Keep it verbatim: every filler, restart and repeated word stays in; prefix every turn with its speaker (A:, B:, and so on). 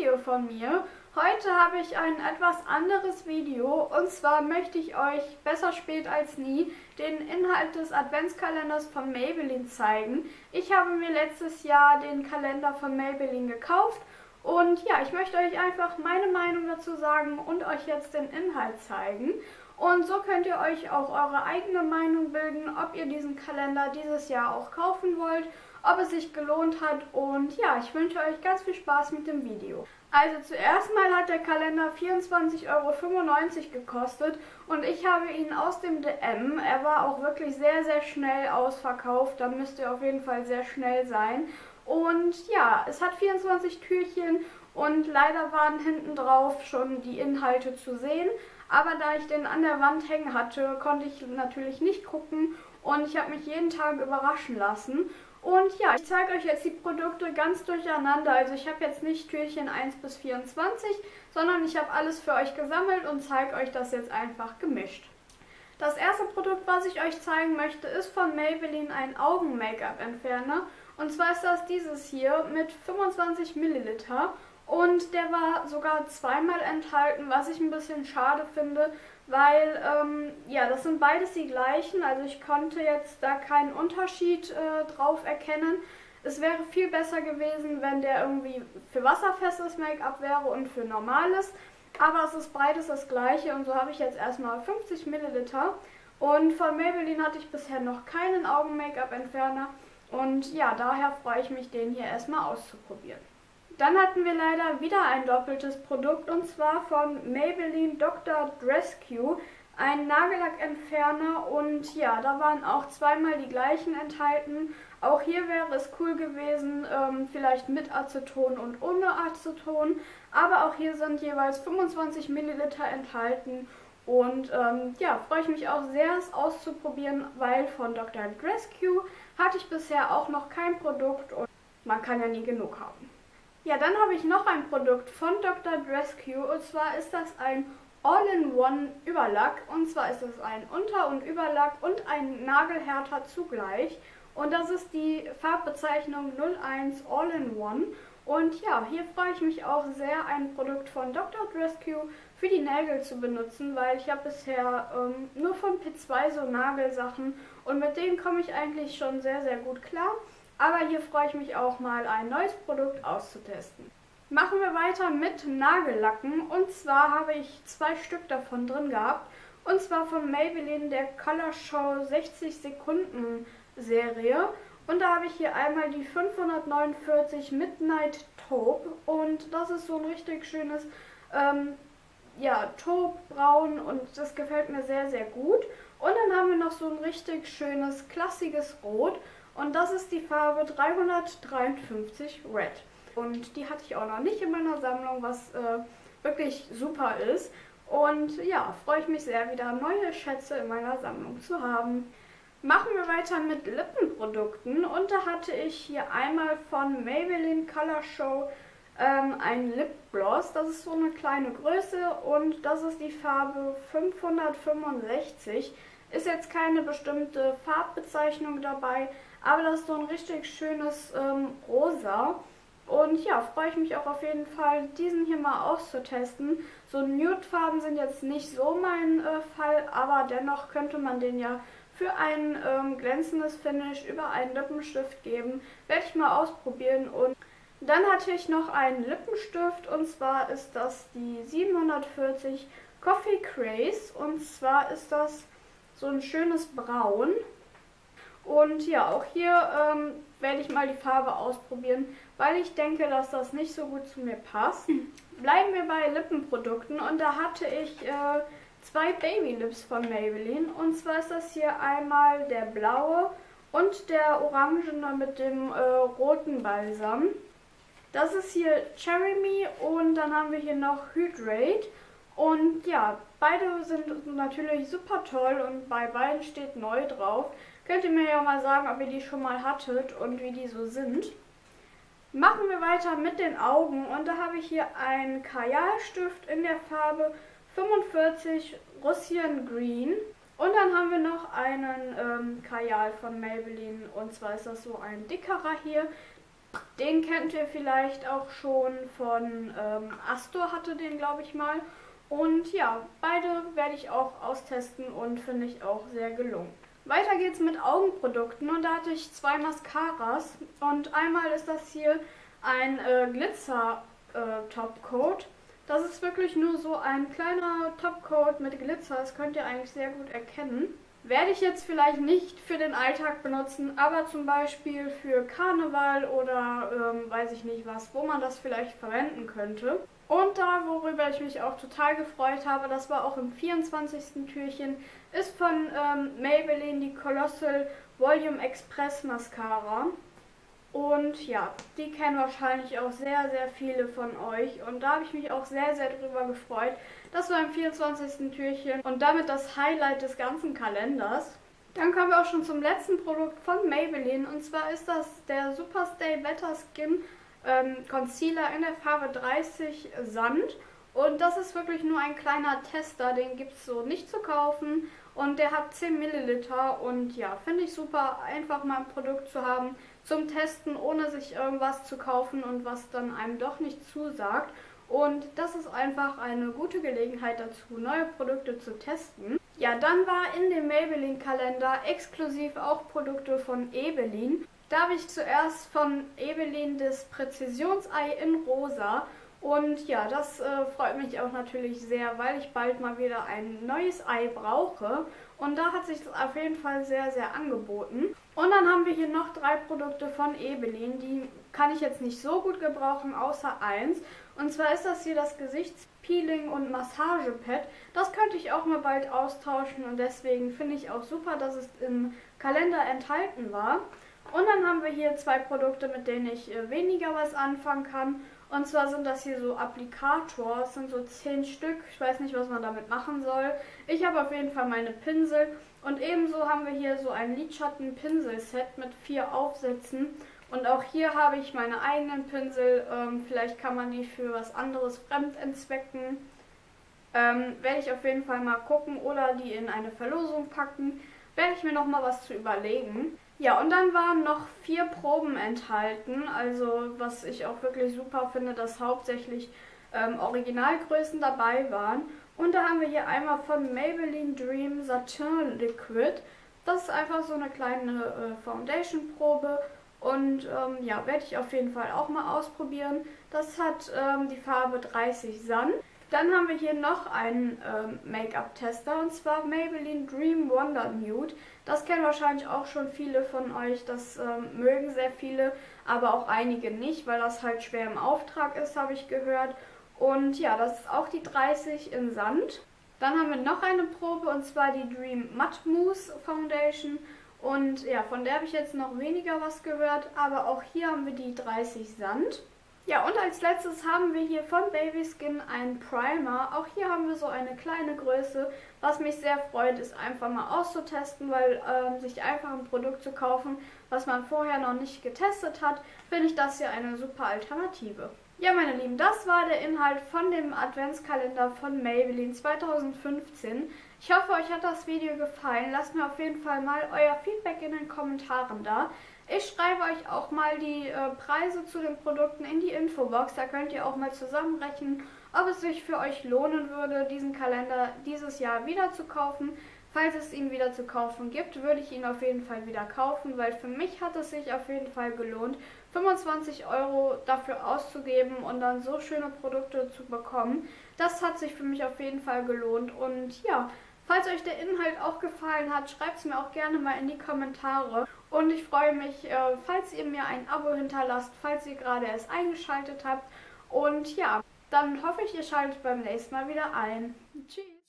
A: Video von mir. Heute habe ich ein etwas anderes Video und zwar möchte ich euch besser spät als nie den Inhalt des Adventskalenders von Maybelline zeigen. Ich habe mir letztes Jahr den Kalender von Maybelline gekauft und ja, ich möchte euch einfach meine Meinung dazu sagen und euch jetzt den Inhalt zeigen. Und so könnt ihr euch auch eure eigene Meinung bilden, ob ihr diesen Kalender dieses Jahr auch kaufen wollt, ob es sich gelohnt hat und ja, ich wünsche euch ganz viel Spaß mit dem Video. Also zuerst mal hat der Kalender vierundzwanzig Euro fünfundneunzig gekostet und ich habe ihn aus dem D M. Er war auch wirklich sehr, sehr schnell ausverkauft, da müsst ihr auf jeden Fall sehr schnell sein. Und ja, es hat vierundzwanzig Türchen und leider waren hinten drauf schon die Inhalte zu sehen. Aber da ich den an der Wand hängen hatte, konnte ich natürlich nicht gucken und ich habe mich jeden Tag überraschen lassen. Und ja, ich zeige euch jetzt die Produkte ganz durcheinander. Also ich habe jetzt nicht Türchen eins bis vierundzwanzig, sondern ich habe alles für euch gesammelt und zeige euch das jetzt einfach gemischt. Das erste Produkt, was ich euch zeigen möchte, ist von Maybelline ein Augen-Make-up-Entferner. Und zwar ist das dieses hier mit fünfundzwanzig Milliliter. Und der war sogar zweimal enthalten, was ich ein bisschen schade finde, weil, ähm, ja, das sind beides die gleichen, also ich konnte jetzt da keinen Unterschied äh, drauf erkennen. Es wäre viel besser gewesen, wenn der irgendwie für wasserfestes Make-up wäre und für normales, aber es ist beides das gleiche und so habe ich jetzt erstmal fünfzig Milliliter. Und von Maybelline hatte ich bisher noch keinen Augen-Make-up-Entferner und ja, daher freue ich mich, den hier erstmal auszuprobieren. Dann hatten wir leider wieder ein doppeltes Produkt und zwar von Maybelline Doktor Rescue, ein Nagellackentferner und ja, da waren auch zweimal die gleichen enthalten. Auch hier wäre es cool gewesen, ähm, vielleicht mit Aceton und ohne Aceton, aber auch hier sind jeweils fünfundzwanzig Milliliter enthalten und ähm, ja, freue ich mich auch sehr, es auszuprobieren, weil von Doktor Rescue hatte ich bisher auch noch kein Produkt und man kann ja nie genug haben. Ja, dann habe ich noch ein Produkt von Doktor Rescue und zwar ist das ein All-in-One Überlack und zwar ist es ein Unter- und Überlack und ein Nagelhärter zugleich und das ist die Farbbezeichnung null eins All-in-One und ja, hier freue ich mich auch sehr, ein Produkt von Doktor Rescue für die Nägel zu benutzen, weil ich habe bisher ähm, nur von P zwei so Nagelsachen und mit denen komme ich eigentlich schon sehr, sehr gut klar. Aber hier freue ich mich auch mal, ein neues Produkt auszutesten. Machen wir weiter mit Nagellacken und zwar habe ich zwei Stück davon drin gehabt. Und zwar von Maybelline der Color Show sechzig Sekunden Serie. Und da habe ich hier einmal die fünfhundertneunundvierzig Midnight Taupe und das ist so ein richtig schönes ähm, ja, Taupe-Braun und das gefällt mir sehr, sehr gut. Und dann haben wir noch so ein richtig schönes, klassisches Rot. Und das ist die Farbe dreihundertdreiundfünfzig Red. Und die hatte ich auch noch nicht in meiner Sammlung, was äh, wirklich super ist. Und ja, freue ich mich sehr, wieder neue Schätze in meiner Sammlung zu haben. Machen wir weiter mit Lippenprodukten. Und da hatte ich hier einmal von Maybelline Color Show ähm, ein Lipgloss. Das ist so eine kleine Größe und das ist die Farbe fünfhundertfünfundsechzig. Ist jetzt keine bestimmte Farbbezeichnung dabei, aber das ist so ein richtig schönes ähm, Rosa. Und ja, freue ich mich auch auf jeden Fall, diesen hier mal auszutesten. So Nude-Farben sind jetzt nicht so mein äh, Fall, aber dennoch könnte man den ja für ein ähm, glänzendes Finish über einen Lippenstift geben. Werde ich mal ausprobieren. Und dann hatte ich noch einen Lippenstift und zwar ist das die siebenhundertvierzig Coffee Craze und zwar ist das so ein schönes Braun. Und ja, auch hier ähm, werde ich mal die Farbe ausprobieren, weil ich denke, dass das nicht so gut zu mir passt. Bleiben wir bei Lippenprodukten und da hatte ich äh, zwei Baby Lips von Maybelline. Und zwar ist das hier einmal der blaue und der orangene mit dem äh, roten Balsam. Das ist hier Cherry Me und dann haben wir hier noch Hydrate. Und ja, beide sind natürlich super toll und bei beiden steht neu drauf. Könnt ihr mir ja mal sagen, ob ihr die schon mal hattet und wie die so sind. Machen wir weiter mit den Augen und da habe ich hier einen Kajalstift in der Farbe fünfundvierzig Russian Green. Und dann haben wir noch einen ähm, Kajal von Maybelline und zwar ist das so ein dickerer hier. Den kennt ihr vielleicht auch schon von ähm, Astor, hatte den, glaube ich, mal. Und ja, beide werde ich auch austesten und finde ich auch sehr gelungen. Weiter geht's mit Augenprodukten und da hatte ich zwei Mascaras und einmal ist das hier ein äh, Glitzer äh, Topcoat. Das ist wirklich nur so ein kleiner Topcoat mit Glitzer, das könnt ihr eigentlich sehr gut erkennen. Werde ich jetzt vielleicht nicht für den Alltag benutzen, aber zum Beispiel für Karneval oder ähm, weiß ich nicht was, wo man das vielleicht verwenden könnte. Und da, worüber ich mich auch total gefreut habe, das war auch im vierundzwanzigsten Türchen, ist von ähm, Maybelline die Colossal Volume Express Mascara. Und ja, die kennen wahrscheinlich auch sehr, sehr viele von euch. Und da habe ich mich auch sehr, sehr drüber gefreut. Das war im vierundzwanzigsten Türchen und damit das Highlight des ganzen Kalenders. Dann kommen wir auch schon zum letzten Produkt von Maybelline. Und zwar ist das der Superstay Better Skin ähm, Concealer in der Farbe dreißig Sand. Und das ist wirklich nur ein kleiner Tester, den gibt es so nicht zu kaufen. Und der hat zehn Milliliter und ja, finde ich super, einfach mal ein Produkt zu haben zum Testen, ohne sich irgendwas zu kaufen und was dann einem doch nicht zusagt. Und das ist einfach eine gute Gelegenheit dazu, neue Produkte zu testen. Ja, dann war in dem Maybelline-Kalender exklusiv auch Produkte von Ebelin. Da habe ich zuerst von Ebelin das Präzisionsei in Rosa. Und ja, das äh, freut mich auch natürlich sehr, weil ich bald mal wieder ein neues Ei brauche. Und da hat sich das auf jeden Fall sehr, sehr angeboten. Und dann haben wir hier noch drei Produkte von Ebelin. Die kann ich jetzt nicht so gut gebrauchen, außer eins. Und zwar ist das hier das Gesichtspeeling und Massagepad. Das könnte ich auch mal bald austauschen und deswegen finde ich auch super, dass es im Kalender enthalten war. Und dann haben wir hier zwei Produkte, mit denen ich äh, weniger was anfangen kann. Und zwar sind das hier so Applikator, es sind so zehn Stück, ich weiß nicht, was man damit machen soll. Ich habe auf jeden Fall meine Pinsel und ebenso haben wir hier so ein Lidschatten-Pinsel-Set mit vier Aufsätzen. Und auch hier habe ich meine eigenen Pinsel, ähm, vielleicht kann man die für was anderes fremd entzwecken. Ähm, werde ich auf jeden Fall mal gucken oder die in eine Verlosung packen. Werde ich mir noch mal was zu überlegen. Ja, und dann waren noch vier Proben enthalten, also was ich auch wirklich super finde, dass hauptsächlich ähm, Originalgrößen dabei waren. Und da haben wir hier einmal von Maybelline Dream Satin Liquid. Das ist einfach so eine kleine äh, Foundation-Probe und ähm, ja, werde ich auf jeden Fall auch mal ausprobieren. Das hat ähm, die Farbe dreißig Sand. Dann haben wir hier noch einen ähm, Make-up-Tester und zwar Maybelline Dream Wonder Nude. Das kennen wahrscheinlich auch schon viele von euch, das ähm, mögen sehr viele, aber auch einige nicht, weil das halt schwer im Auftrag ist, habe ich gehört. Und ja, das ist auch die dreißig in Sand. Dann haben wir noch eine Probe und zwar die Dream Matte Mousse Foundation. Und ja, von der habe ich jetzt noch weniger was gehört, aber auch hier haben wir die dreißig Sand. Ja, und als letztes haben wir hier von Babyskin einen Primer. Auch hier haben wir so eine kleine Größe. Was mich sehr freut, ist einfach mal auszutesten, weil ähm, sich einfach ein Produkt zu kaufen, was man vorher noch nicht getestet hat, finde ich das ja eine super Alternative. Ja, meine Lieben, das war der Inhalt von dem Adventskalender von Maybelline zweitausendfünfzehn. Ich hoffe, euch hat das Video gefallen. Lasst mir auf jeden Fall mal euer Feedback in den Kommentaren da. Ich schreibe euch auch mal die äh, Preise zu den Produkten in die Infobox. Da könnt ihr auch mal zusammenrechnen, ob es sich für euch lohnen würde, diesen Kalender dieses Jahr wieder zu kaufen. Falls es ihn wieder zu kaufen gibt, würde ich ihn auf jeden Fall wieder kaufen, weil für mich hat es sich auf jeden Fall gelohnt, fünfundzwanzig Euro dafür auszugeben und dann so schöne Produkte zu bekommen. Das hat sich für mich auf jeden Fall gelohnt und ja, falls euch der Inhalt auch gefallen hat, schreibt es mir auch gerne mal in die Kommentare. Und ich freue mich, äh, falls ihr mir ein Abo hinterlasst, falls ihr gerade erst eingeschaltet habt. Und ja, dann hoffe ich, ihr schaltet beim nächsten Mal wieder ein. Tschüss!